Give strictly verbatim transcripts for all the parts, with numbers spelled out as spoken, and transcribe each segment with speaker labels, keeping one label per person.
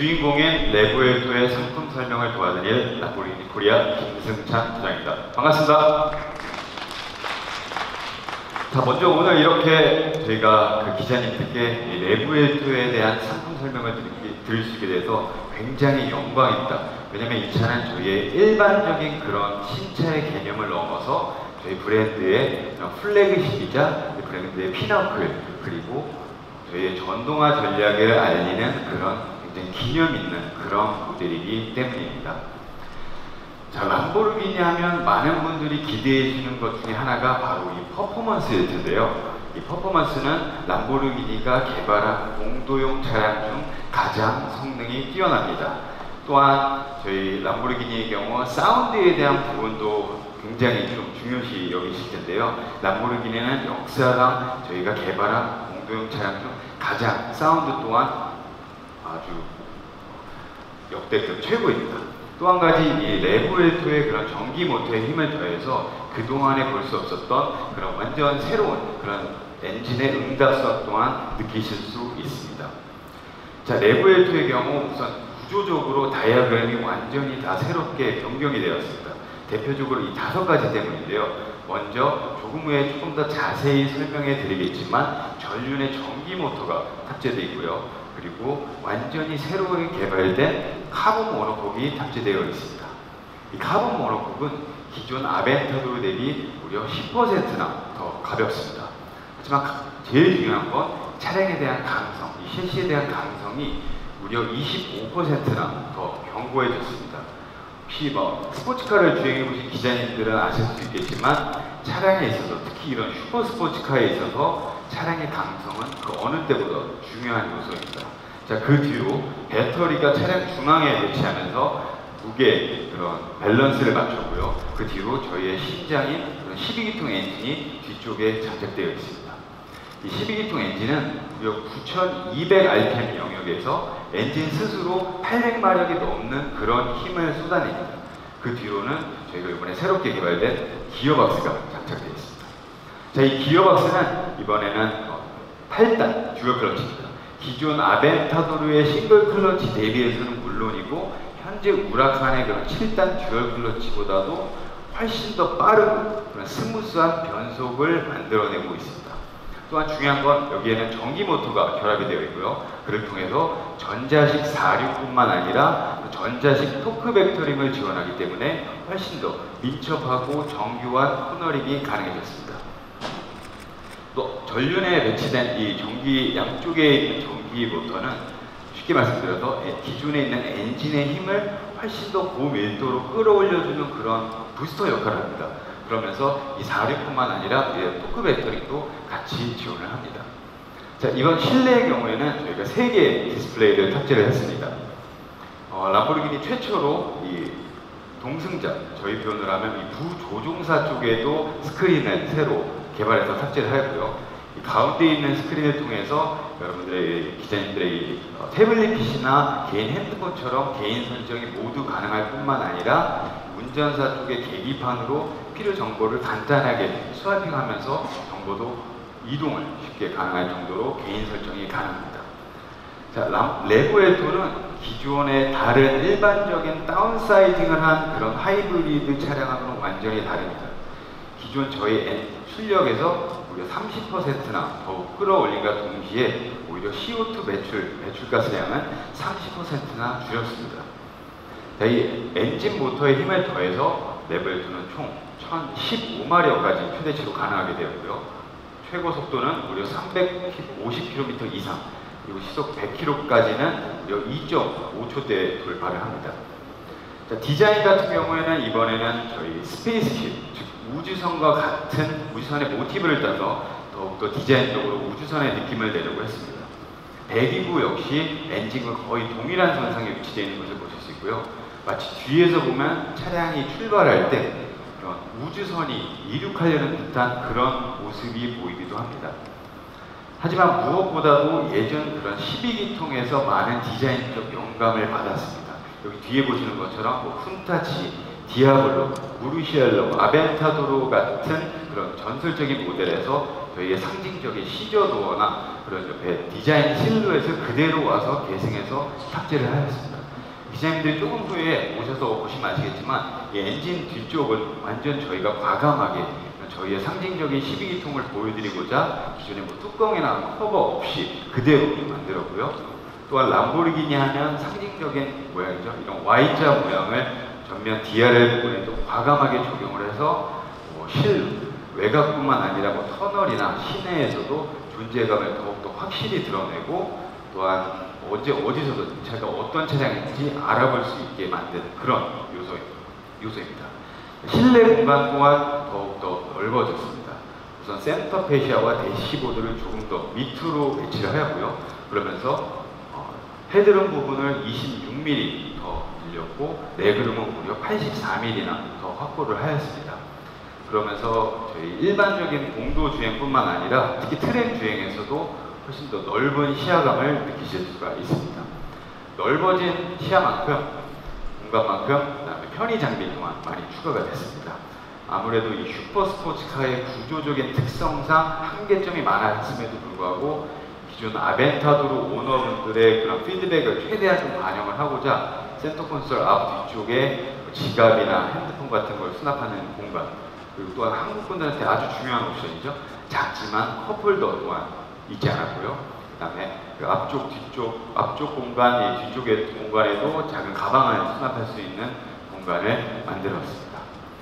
Speaker 1: 주인공인 레보엘토의 상품 설명을 도와드릴 람보르기니 코리아 김승찬 부장입니다. 반갑습니다. 자, 먼저 오늘 이렇게 저희가 그 기자님들께 이 레보엘토에 대한 상품 설명을 드릴 수 있게 돼서 굉장히 영광입니다. 왜냐면 이 차는 저희의 일반적인 그런 신차의 개념을 넘어서 저희 브랜드의 플래그십이자 브랜드의 피너클, 그리고 저희의 전동화 전략을 알리는 그런 굉장히 기념 있는 그런 모델이기 때문입니다. 자, 람보르기니 하면 많은 분들이 기대해 주는 것 중에 하나가 바로 이 퍼포먼스일 텐데요. 이 퍼포먼스는 람보르기니가 개발한 공도용 차량 중 가장 성능이 뛰어납니다. 또한 저희 람보르기니의 경우 사운드에 대한 부분도 굉장히 좀 중요시 여기실 텐데요. 람보르기니는 역사상 저희가 개발한 공도용 차량 중 가장 사운드 또한 아주 역대급 최고입니다. 또 한 가지 이 레보엘토의 그런 전기 모터의 힘을 더해서 그동안에 볼 수 없었던 그런 완전 새로운 그런 엔진의 응답성 또한 느끼실 수 있습니다. 자, 레보엘토의 경우 우선 구조적으로 다이아그램이 완전히 다 새롭게 변경이 되었습니다. 대표적으로 이 다섯 가지 때문인데요. 먼저 조금 후에 조금 더 자세히 설명해 드리겠지만 전륜에 전기 모터가 탑재되어 있고요. 그리고 완전히 새롭게 개발된 카본 모노콕이 탑재되어 있습니다. 이 카본 모노콕은 기존 아벤타도르 대비 무려 십 퍼센트나 더 가볍습니다. 하지만 제일 중요한 건 차량에 대한 강성, 이 셰시에 대한 강성이 무려 이십오 퍼센트나 더 견고해졌습니다. 혹시 뭐 스포츠카를 주행해보신 기자님들은 아실 수 있겠지만 차량에 있어서, 특히 이런 슈퍼 스포츠카에 있어서 차량의 강성은 그 어느 때보다 중요한 요소입니다. 자, 그 뒤로 배터리가 차량 중앙에 배치하면서 무게 그런 밸런스를 맞췄고요. 그 뒤로 저희의 신장인 십이 기통 엔진이 뒤쪽에 장착되어 있습니다. 이 십이 기통 엔진은 무려 구천이백 알피엠 영역에서 엔진 스스로 팔백 마력이 넘는 그런 힘을 쏟아냅니다. 그 뒤로는 저희가 이번에 새롭게 개발된 기어박스가 장착되어 있습니다. 자, 이 기어박스는 이번에는 팔 단 듀얼 클러치입니다. 기존 아벤타도르의 싱글 클러치 대비해서는 물론이고 현재 우라칸의 그런 칠 단 듀얼 클러치보다도 훨씬 더 빠르고 그런 스무스한 변속을 만들어내고 있습니다. 또한 중요한 건 여기에는 전기 모터가 결합이 되어 있고요. 그를 통해서 전자식 사륜뿐만 아니라 전자식 토크 벡터링을 지원하기 때문에 훨씬 더 민첩하고 정교한 코너링이 가능해졌습니다. 또 전륜에 배치된 이 전기 양쪽에 있는 전기 모터는 쉽게 말씀드려서 기존에 있는 엔진의 힘을 훨씬 더 고밀도로 끌어올려주는 그런 부스터 역할을 합니다. 그러면서 이 사륜뿐만 아니라 토크 벡터링도 같이 지원을 합니다. 자, 이번 실내의 경우에는 저희가 세 개의 디스플레이를 탑재를 했습니다. 어, 람보르기니 최초로 이 동승자, 저희 표현을 하면 이 부조종사 쪽에도 스크린을 새로 개발해서 탑재를 하였고요. 이 가운데 있는 스크린을 통해서 여러분들의 기자님들의 어, 태블릿 피시나 개인 핸드폰처럼 개인 설정이 모두 가능할 뿐만 아니라 운전사 쪽의 계기판으로 필요 정보를 간단하게 스와이핑하면서 정보도 이동을 쉽게 가능할 정도로 개인 설정이 가능합니다. 자, 람, 레보엘토는 기존의 다른 일반적인 다운사이징을 한 그런 하이브리드 차량하고는 완전히 다릅니다. 기존 저희 출력에서 무려 삼십 퍼센트나 더욱 끌어올림과 동시에 오히려 씨오투 배출, 배출가스량은 삼십 퍼센트나 줄였습니다. 자, 이 엔진 모터의 힘을 더해서 레보엘토는 총 천십오 마력까지 최대치로 가능하게 되었고요. 최고 속도는 무려 삼백오십 킬로미터 이상, 그리고 시속 백 킬로미터까지는 무려 이 점 오 초대에 돌파를 합니다. 자, 디자인 같은 경우에는 이번에는 저희 스페이스십, 즉 우주선과 같은 우주선의 모티브를 따서 더욱더 디자인적으로 우주선의 느낌을 내려고 했습니다. 배기구 역시 엔진과 거의 동일한 선상에 위치되어 있는 것을 보실 수 있고요. 마치 뒤에서 보면 차량이 출발할 때 그런 우주선이 이륙하려는 듯한 그런 모습이 보이기도 합니다. 하지만 무엇보다도 예전 그런 십이 기통에서 많은 디자인적 영감을 받았습니다. 여기 뒤에 보시는 것처럼 뭐 훈타치, 디아블로, 무르시엘로, 아벤타도르 같은 그런 전설적인 모델에서 저희의 상징적인 시저 도어나 그런 옆에 디자인 실루엣을 그대로 와서 계승해서 탑재를 하였습니다. 기자님들이 조금 후에 오셔서 보시면 아시겠지만 이 엔진 뒤쪽은 완전 저희가 과감하게 저희의 상징적인 십이 기통을 보여드리고자 기존에 뭐 뚜껑이나 커버 없이 그대로 만들었고요. 또한 람보르기니 하면 상징적인 모양이죠. 이런 Y자 모양을 전면 디알엘 부분에도 과감하게 적용을 해서 뭐 실 외곽뿐만 아니라 뭐 터널이나 시내에서도 존재감을 더욱더 확실히 드러내고 또한 언제 어디서든 차가 어떤 차량인지 알아볼 수 있게 만든 그런 요소, 요소입니다. 실내 공간 또한 더욱더 넓어졌습니다. 우선 센터 페시아와 대시보드를 조금 더 밑으로 배치를 하였고요. 그러면서 어, 헤드룸 부분을 이십육 밀리미터 더 늘렸고 레그룸은 무려 팔십사 밀리미터나 더 확보를 하였습니다. 그러면서 저희 일반적인 공도 주행뿐만 아니라 특히 트랙 주행에서도 훨씬 더 넓은 시야감을 느끼실 수가 있습니다. 넓어진 시야만큼, 공간만큼, 그 다음에 편의 장비 또한 많이 추가가 됐습니다. 아무래도 이 슈퍼 스포츠카의 구조적인 특성상 한계점이 많았음에도 불구하고 기존 아벤타도르 오너분들의 그런 피드백을 최대한 좀 반영을 하고자 센터 콘솔 앞 뒤쪽에 지갑이나 핸드폰 같은 걸 수납하는 공간, 그리고 또한 한국 분들한테 아주 중요한 옵션이죠. 작지만 컵홀더 또한 있지 않았고요. 그 다음에 그 앞쪽, 뒤쪽, 앞쪽 공간, 이 뒤쪽의 공간에도 작은 가방을 수납할 수 있는 공간을 만들었습니다.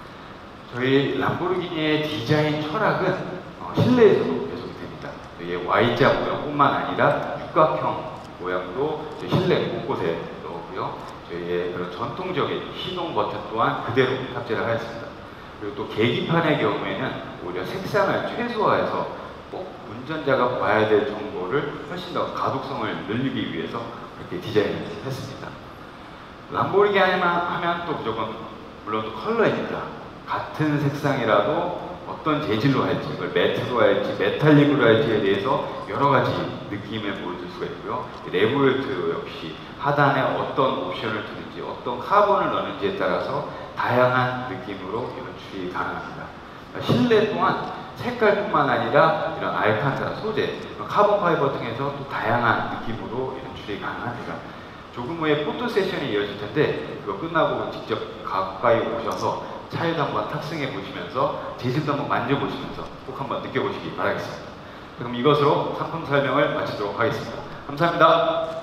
Speaker 1: 저희 람보르기니의 디자인 철학은 어, 실내에서도 계속이 됩니다. 저희의 Y자 모양뿐만 아니라 육각형 모양도 실내 곳곳에 넣었고요. 저희의 그런 전통적인 시동 버튼 또한 그대로 탑재를 하였습니다. 그리고 또 계기판의 경우에는 오히려 색상을 최소화해서 꼭 운전자가 봐야 될 정보를 훨씬 더 가독성을 늘리기 위해서 그렇게 디자인을 했습니다. 람보르기니 하면 또 무조건 물론 또 컬러입니다. 같은 색상이라도 어떤 재질로 할지, 이걸 매트로 할지, 메탈릭으로 할지에 대해서 여러 가지 느낌을 보여줄 수가 있고요. 레보일트 역시 하단에 어떤 옵션을 두는지, 어떤 카본을 넣는지에 따라서 다양한 느낌으로 연출이 가능합니다. 실내 또한 색깔뿐만 아니라 이런 알칸타라 소재, 카본 파이버 등에서 또 다양한 느낌으로 연출이 가능합니다. 조금 후에 포토 세션이 이어질 텐데 그거 끝나고 직접 가까이 오셔서 차에도 한번 탑승해 보시면서 재질도 한번 만져보시면서 꼭 한번 느껴보시기 바라겠습니다. 그럼 이것으로 상품 설명을 마치도록 하겠습니다. 감사합니다.